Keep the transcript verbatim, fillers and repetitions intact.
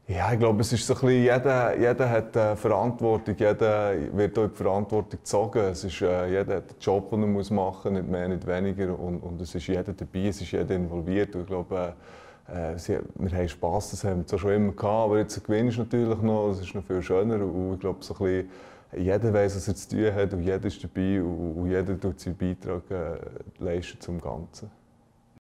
Ja, ich glaube, es ist so ein bisschen, jeder, jeder hat äh, Verantwortung, jeder wird auch in die Verantwortung gezogen. Es ist, äh, jeder hat einen Job, den er muss machen muss, nicht mehr, nicht weniger. Und, und es ist jeder dabei, es ist jeder involviert. Und ich glaube, äh, sie, wir haben Spass, das haben wir zwar schon immer gehabt, aber jetzt gewinnst du natürlich noch, das ist noch viel schöner. Und ich glaube, so ein bisschen, jeder weiß, was er zu tun hat und jeder ist dabei und, und jeder tut seinen Beitrag äh, leisten zum Ganzen.